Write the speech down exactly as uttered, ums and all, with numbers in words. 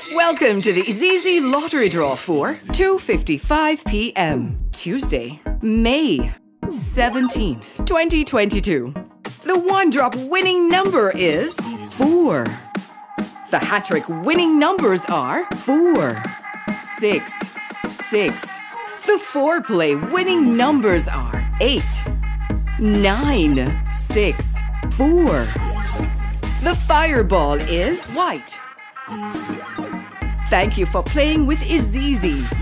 Welcome to the IZIZZI lottery draw for two fifty-five p m Tuesday, May seventeenth, twenty twenty-two. The one-drop winning number is four. The HaTTrik winning numbers are four, six, six. The four-play winning numbers are eight, nine, six, four. The fireball is white. Thank you for playing with IZIZZI.